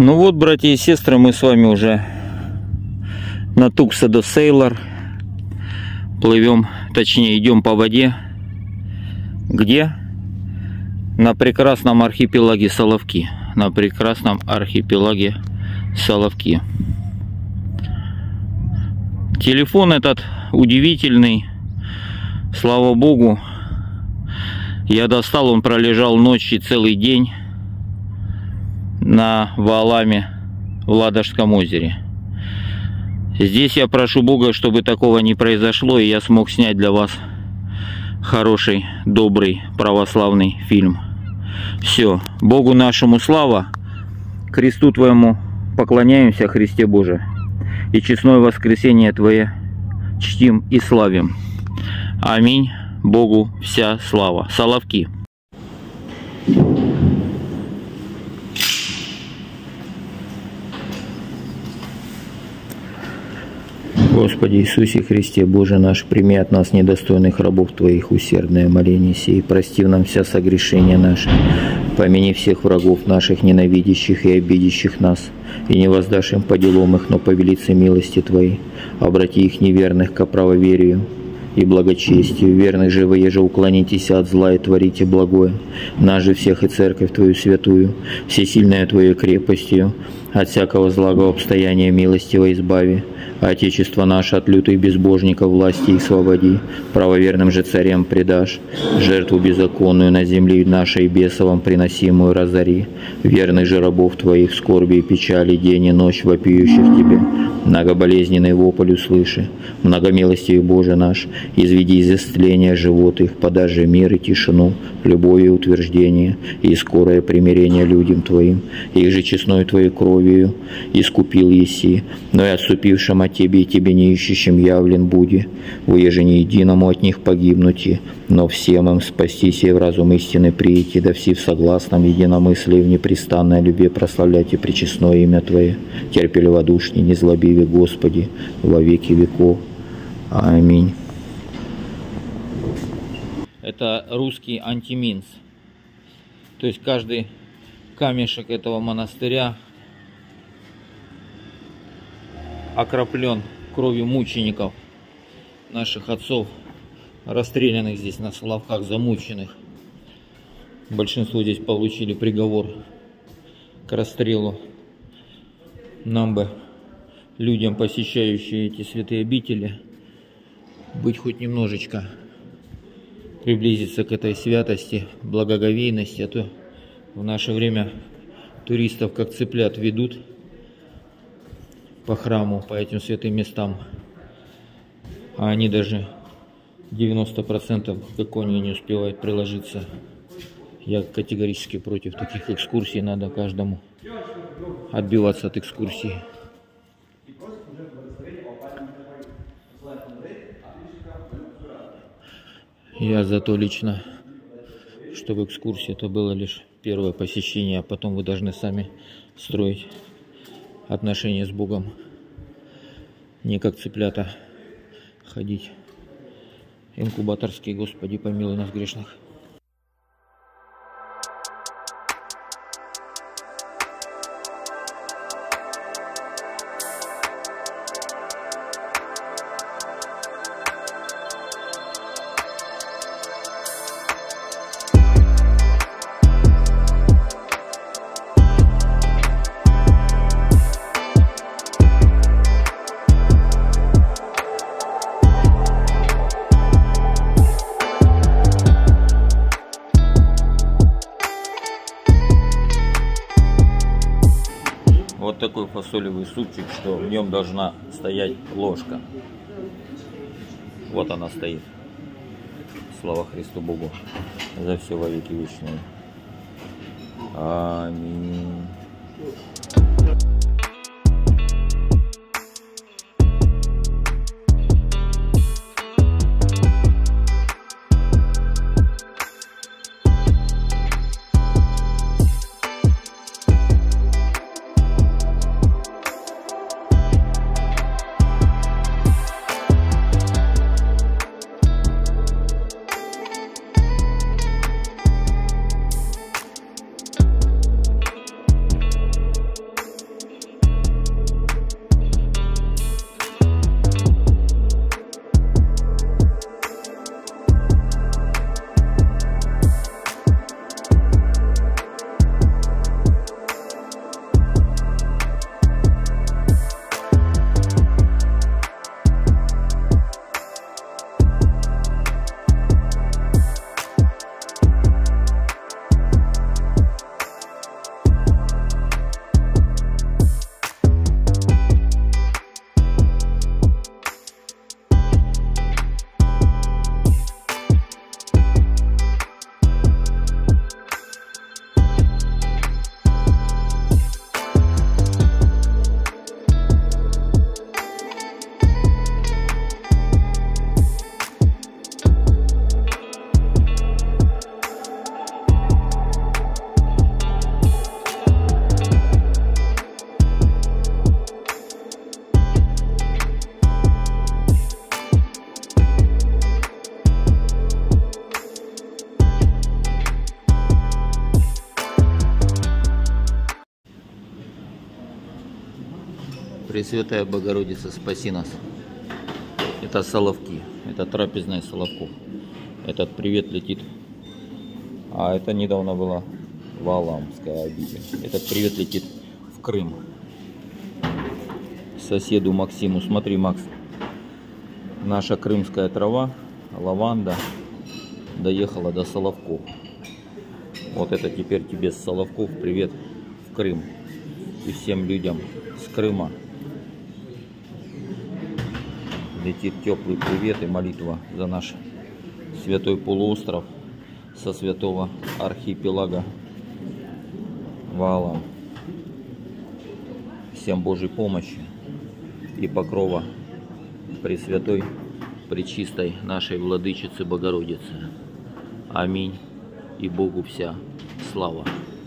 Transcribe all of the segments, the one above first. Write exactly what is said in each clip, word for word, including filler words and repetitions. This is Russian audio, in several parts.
Ну вот, братья и сестры, мы с вами уже на Tuxedo Sailor плывем, точнее идем по воде. Где? На прекрасном архипелаге Соловки. На прекрасном архипелаге Соловки. Телефон этот удивительный, слава богу. Я достал, он пролежал ночь и целый день на Вааламе в Ладожском озере. Здесь я прошу Бога, чтобы такого не произошло, и я смог снять для вас хороший, добрый, православный фильм. Все, Богу нашему слава, кресту Твоему поклоняемся, Христе Боже, и честное воскресение Твое чтим и славим. Аминь. Богу вся слава. Соловки. Господи Иисусе Христе, Боже наш, прими от нас, недостойных рабов Твоих, усердное моление сей, прости нам вся согрешения наши, помяни всех врагов наших, ненавидящих и обидящих нас, и не воздашь им по делам их, но по велице милости Твоей, обрати их неверных ко правоверию и благочестию, верных же вы, еже уклонитесь от зла и творите благое, нас же всех и церковь Твою святую, всесильная Твою крепостью, от всякого злого обстояния милостиво избави, а Отечество наше от лютых безбожников власти их свободи, правоверным же царям предашь, жертву беззаконную на земле нашей бесовом приносимую разори, верных же рабов Твоих скорби и печали день и ночь вопиющих Тебе, многоболезненный вопль услыши, многомилостивый Боже наш, изведи из исцеления живот их, подашь же мир и тишину, любовь и утверждение, и скорое примирение людям Твоим, их же честной Твоей кровью искупил еси, но и отступившим от Тебе и Тебе не ищущим явлен буди, уеже не единому от них погибнути, но всем им спастись и в разум истины прийти, да все в согласном единомыслии и в непрестанной любви прославлять и пречестное имя Твое, терпеливодушней, незлобиве Господи, во веки веков. Аминь. Это русский антиминс. То есть каждый камешек этого монастыря окроплен кровью мучеников, наших отцов, расстрелянных здесь на Соловках, замученных. Большинство здесь получили приговор к расстрелу. Нам бы, людям, посещающим эти святые обители, быть хоть немножечко, приблизиться к этой святости, благоговейности, а то в наше время туристов как цыплят ведут по храму, по этим святым местам, а они даже девяносто процентов к иконе не успевают приложиться. Я категорически против таких экскурсий, надо каждому отбиваться от экскурсии. Я за то лично, чтобы экскурсия это было лишь первое посещение, а потом вы должны сами строить отношения с Богом, не как цыплята ходить. Инкубаторский, Господи, помилуй нас грешных. Вот такой фасолевый супчик, что в нем должна стоять ложка. Вот она стоит. Слава Христу Богу за все во веки вечные. Аминь. Пресвятая Богородица, спаси нас. Это Соловки, это трапезная Соловков. Этот привет летит. А это недавно была Валаамская обитель. Этот привет летит в Крым. Соседу Максиму. Смотри, Макс, наша крымская трава, лаванда, доехала до Соловков. Вот это теперь тебе с Соловков привет в Крым. И всем людям с Крыма летит теплый привет и молитва за наш святой полуостров со святого архипелага Ваалаам. Всем Божьей помощи и покрова Пресвятой, Пречистой нашей Владычицы Богородицы. Аминь. И Богу вся слава.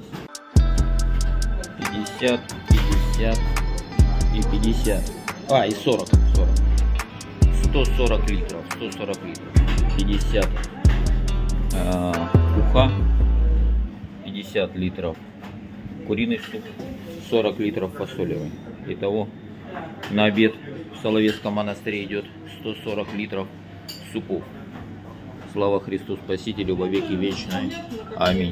пятьдесят, пятьдесят и пятьдесят. А, и сорок. сорок. сто сорок литров. сто сорок литров. пятьдесят э, уха. пятьдесят литров куриный суп. сорок литров фасолевый. Итого на обед в Соловецком монастыре идет сто сорок литров супов. Слава Христу Спасителю во веки вечные. Аминь.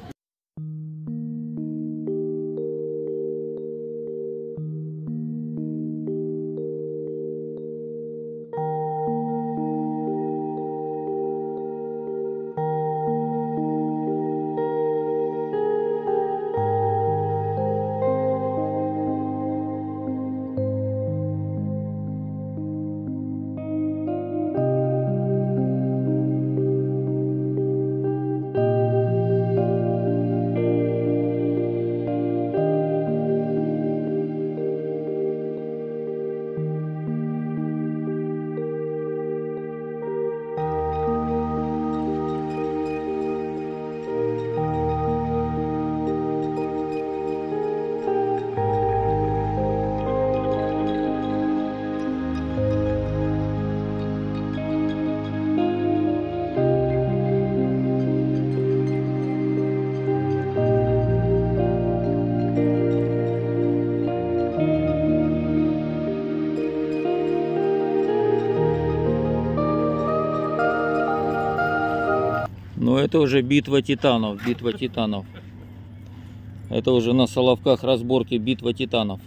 Но это уже битва титанов, битва титанов. Это уже на Соловках разборки, битва титанов.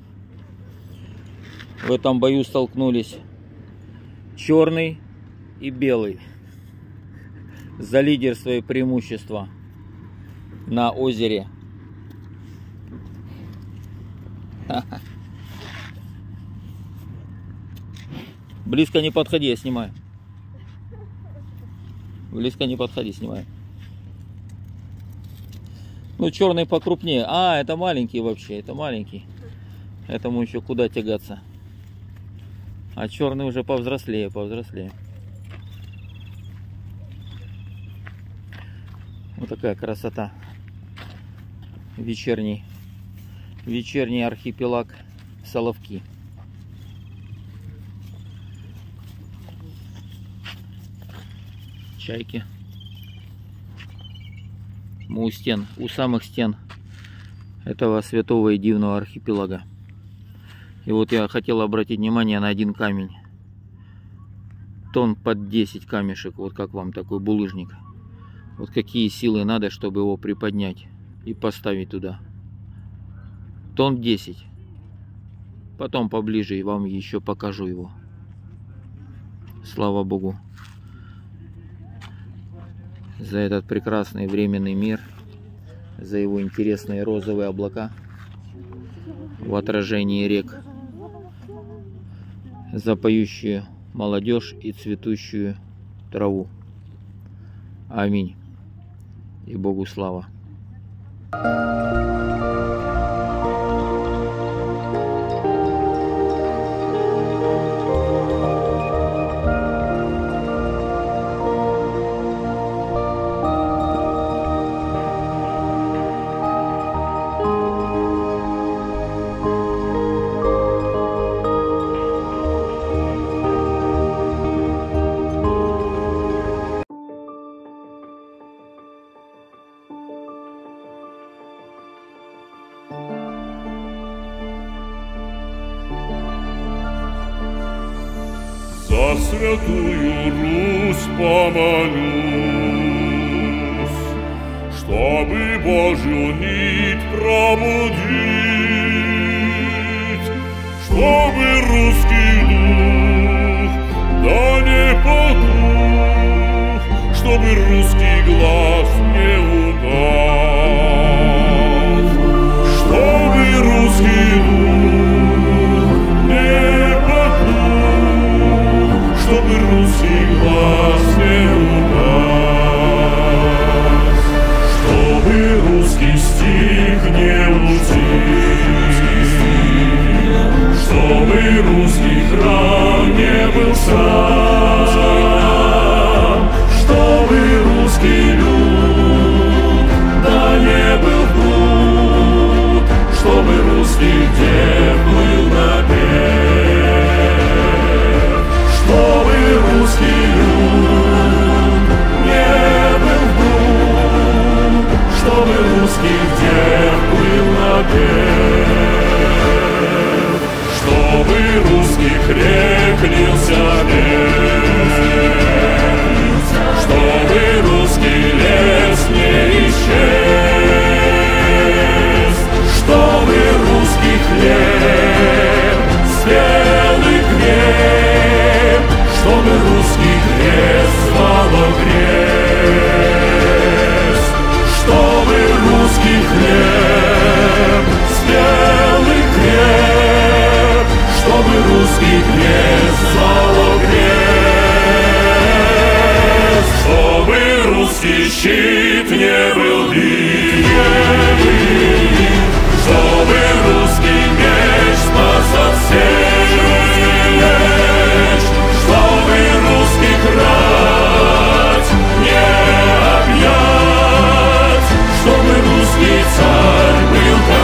В этом бою столкнулись черный и белый за лидерство и преимущество на озере. Близко не подходи, я снимаю. Близко не подходи, снимаю. Ну, черный покрупнее. А, это маленький вообще, это маленький. Этому еще куда тягаться. А черный уже повзрослее, повзрослее. Вот такая красота. Вечерний, вечерний архипелаг Соловки. Чайки. Мы у стен, у самых стен этого святого и дивного архипелага. И вот я хотел обратить внимание на один камень. Тонн под десять камешек. Вот как вам такой булыжник. Вот какие силы надо, чтобы его приподнять и поставить туда. Тонн десять. Потом поближе и вам еще покажу его. Слава Богу за этот прекрасный временный мир, за его интересные розовые облака в отражении рек, за поющую молодежь и цветущую траву. Аминь. И Богу слава. за Святую Русь помолюсь, чтобы Божью нить пробудить, чтобы русский дух да не потух, чтобы русский глаз не угас, чтобы русский дух не потух, чтобы русский глаз не угас, чтобы русский стих не утих, чтобы русский храм не был сам, чтобы русский люд да не был блуд, чтобы русский дев был напев, чтобы русский люд не был блуд, чтобы русский дев был напев, чтобы русских рек лился мед, чтобы русский лес не исчез, чтобы русский хлеб спел и креп, чтобы русский крест звал крест, чтобы русский хлеб спел и креп, чтобы русский крест звал крест, чтобы русский щит не был длинным, чтобы русский меч спас от сечь, чтобы русских рать не объять, чтобы русский царь был как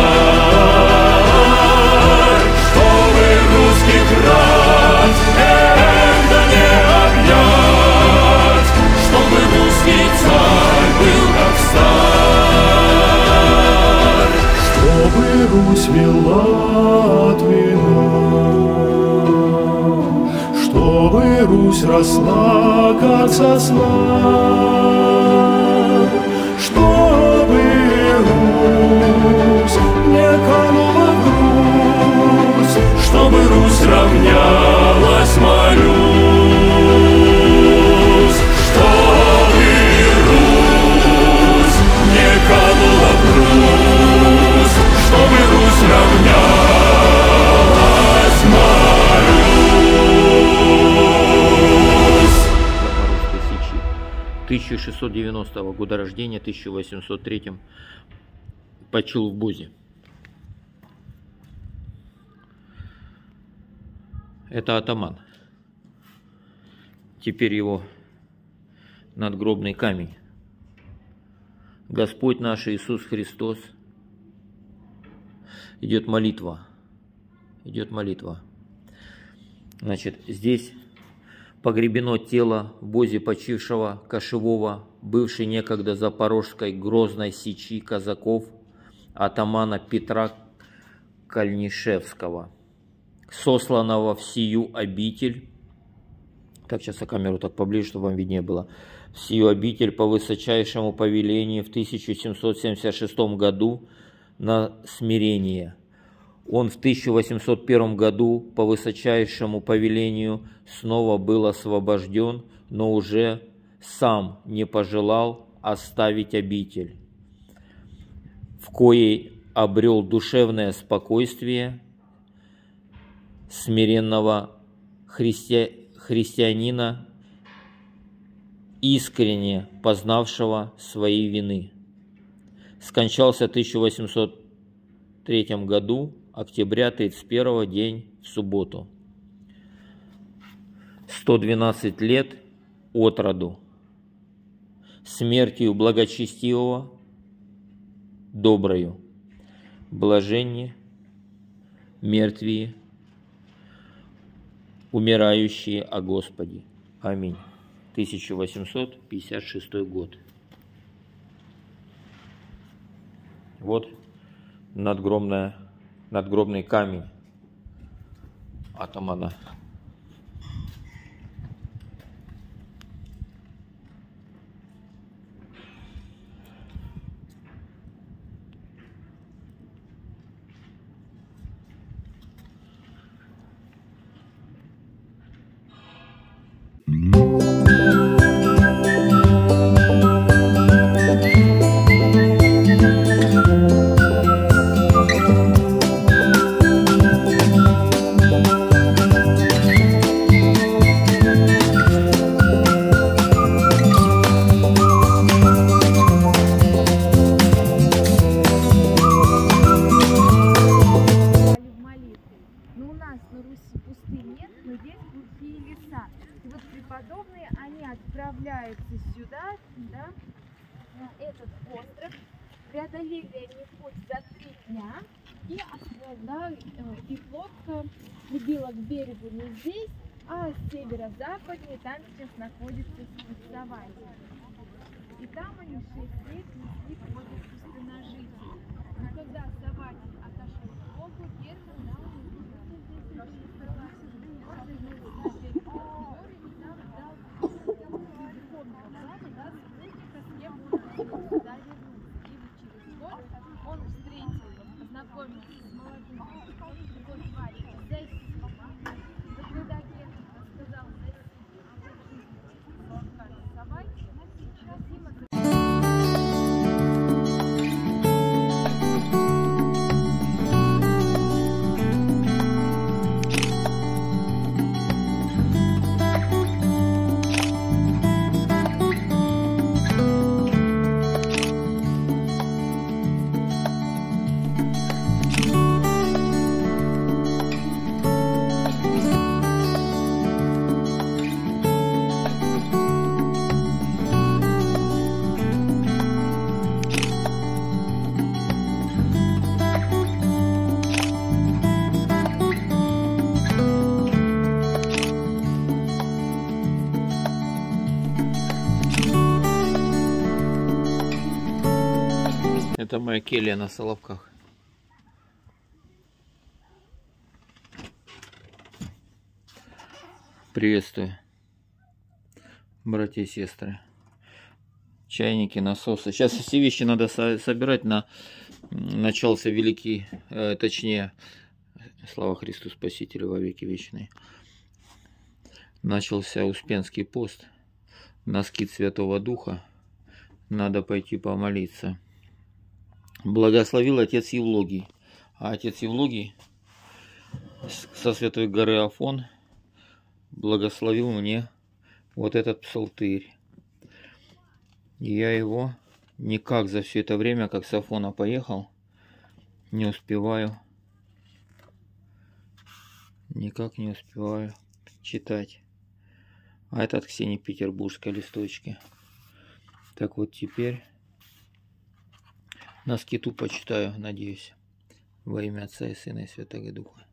сталь, чтобы русских рать никогда не объять, чтобы русский царь был как сталь, чтобы Русь вела от вина, чтобы Русь росла как сосна, чтобы Русь не канула в грудь, чтобы Русь равнялась морю, чтобы Русь не канула в грудь, чтобы Русь равнялась морю. Запорожской Сечи. тысяча шестьсот девяностого года рождения, тысяча восемьсот третьем почил в Бозе. Это атаман. Теперь его надгробный камень. Господь наш Иисус Христос. Идет молитва. Идет молитва. Значит, здесь погребено тело в Бозе почившего кошевого, бывшей некогда Запорожской Грозной Сечи казаков, атамана Петра Кальнишевского, сосланного в сию обитель. Так, сейчас я камеру так поближе, чтобы вам виднее было. В сию обитель по высочайшему повелению в тысяча семьсот семьдесят шестом году на смирение. Он в тысяча восемьсот первом году по высочайшему повелению снова был освобожден, но уже сам не пожелал оставить обитель, в коей обрел душевное спокойствие смиренного христи... христианина, искренне познавшего свои вины. Скончался в тысяча восемьсот третьем году, октября тридцать первого, день в субботу. сто двенадцать лет от роду. Смертью благочестивого, доброю, блаженне, мертвие, умирающие о Господе. Аминь. тысяча восемьсот пятьдесят шестой год. Вот надгробная, надгробный камень атамана. подобные, они отправляются сюда, да, на этот остров. Преодолели они путь за три дня, и, да, их лодка прибила к берегу не здесь, а северо-западнее, там сейчас находится Саватий. И там они шесть лет несли подвиг пустыножителей. Но когда Саватий отошел к Богу, Герман дал ему он встретил, познакомился с молодым его звали Зесима. Но когда Герман рассказал Зесиме о жизни Саватия, Зесима Это моя келья на Соловках. Приветствую, братья и сестры. Чайники, насосы. Сейчас все вещи надо со собирать. На начался великий, э, точнее, слава Христу Спасителю во веки вечные. Начался Успенский пост. На скит Святого Духа. Надо пойти помолиться. Благословил отец Евлогий. А отец Евлогий со Святой горы Афон благословил мне вот этот псалтырь. И я его никак за все это время, как с Афона поехал, не успеваю, никак не успеваю читать. А это от Ксении Петербургской листочки. Так вот теперь на скиту почитаю, надеюсь, во имя Отца и Сына и Святого Духа.